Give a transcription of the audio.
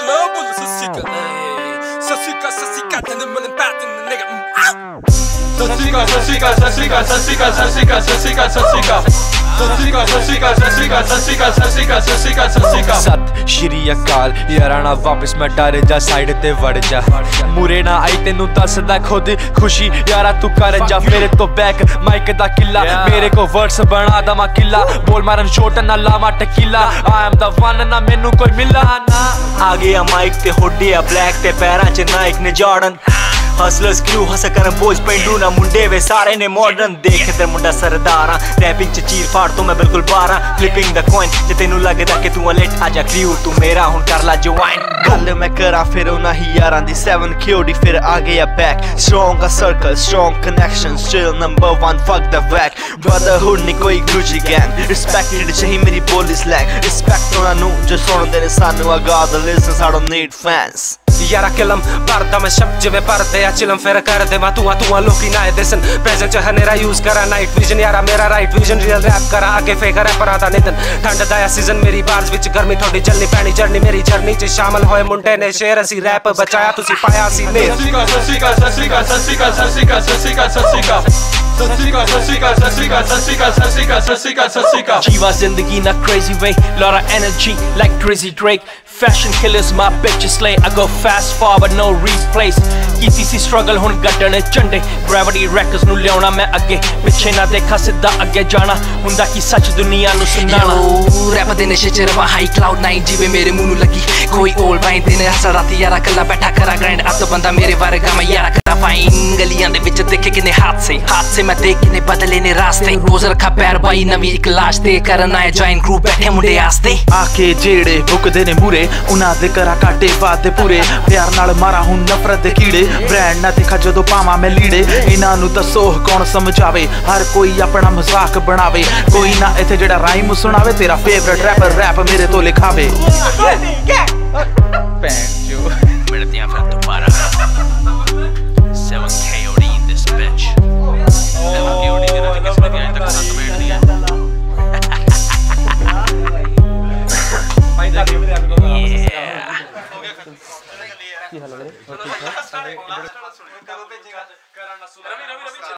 सत श्री अकाल यारा ना वापस मैं डर जा साइड ते वड़ जा मुरे ना आई तेनू दसदा खुद खुशी यारा तू कर जा मेरे तो बैक माइक दा किला मेरे को वर्ड्स बना दवा किला बोल मारन शॉट ना लावा tequila I am the one ना मेनू कोई मिला ना आ गया माइक ते हुडी आ ब्लैक ते पैरां च नाइक ने जॉर्डन हसलर्स क्रू हस कर बोझ पेंडू ना मुंडे वे सारे ने मॉडर्न देख ते मुंडा सरदारा रैपिंग च चीर फाड़ तो मैं बिल्कुल 12 फ्लिपिंग द कॉइन जे तेनू लगदा कि तू लेट आजा क्रू तू मेरा हुन कर ला ज्वाइन गल मैं करा फिर उना ही यारां दी 7 क्योडी फिर आ गया back strong circle strong connection still number 1 fuck the wack brotherhood नी कोई गुची गैंग रिस्पेक्टेड चाहिए मेरी बोली स्लैंग रिस्पेक्ट उना नु जो सुनदे ने सानू आ god listens I don't need fans यारा किलम भरदा मैं शब्द जिवें भरदे आ चिलम फिर कर दे तू लोकी ना दिसन प्रेजेंट च हनेरा यूज करा नाइट विजन यारा मेरा राइट विजन रियल रैप करा आगे फेक रैपरां दा निधन ठंड दा सीजन मेरी बार्स विच गर्मी थोड़ी जलनी पैनी जर्नी मेरी जर्नी च शामिल होए मुंडे ने शेर असी रैप बचाया तुसी पाया सी ने जीवा जिंदगी ना crazy way lot of energy like Drizzy Drake fashion killers my bitches slay I go fast forward no replace कीती सी struggle हुन गड्डण झंडे gravity records नु लियाउणा मैं अगे पिछे ना देखा सिद्धा अगे जाना हुंदा की सच दुनिया नु सुनाना रैप दे नशे च रवा हाई क्लाउड 9 जीवे मेरे मुंह नु लगी कोई ओल बाई दिन हस राती यारा कल्ला बैठा करा ग्राइंड अब तो बंदा मेरे वर्गा मैं यारा करा फाइन गलियां दे विच देखे किने हाथ से मैं देख किने बदले ने रास्ते रोज रखा पैर बाई नवी एक लाश ते करना है जॉइन ग्रुप बैठे मुंडे आस्ते आके जेड़े भुकदे ने मूरे उना दे करा काटे वादे पूरे प्यार नाल मारा हूं नफरत दे कीड़े ब्रांड ना देखा जदों पावां मैं लीड़े इना नु दसो कौन समझावे हर कोई अपना मजाक बनावे कोई ना इथे जेड़ा राइम सुनावे तेरा फेवरेट रैपर रैप मेरे तो लिखावे